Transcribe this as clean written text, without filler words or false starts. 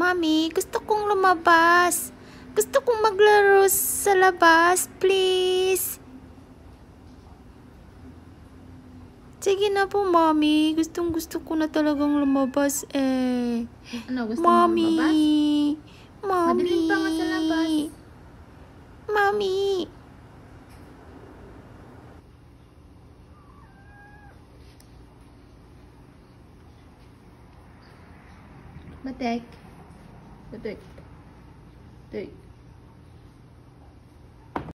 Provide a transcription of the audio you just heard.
Mommy, gusto kong lumabas. Gusto kong maglaro sa labas, please. Sige na po, Mommy. Gusto ko na talagang lumabas eh. Ano, gusto mo lumabas? Mommy. Madilim pa nga sa labas. Mommy. Batik. Batik. Batik.